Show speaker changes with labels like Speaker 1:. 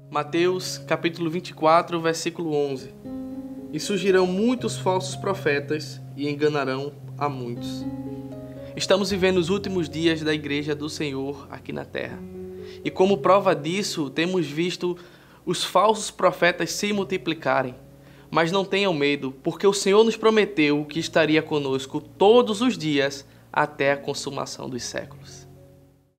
Speaker 1: Mateus capítulo 24, versículo 11. E surgirão muitos falsos profetas e enganarão a muitos. Estamos vivendo os últimos dias da Igreja do Senhor aqui na Terra. E como prova disso, temos visto os falsos profetas se multiplicarem. Mas não tenham medo, porque o Senhor nos prometeu que estaria conosco todos os dias até a consumação dos séculos.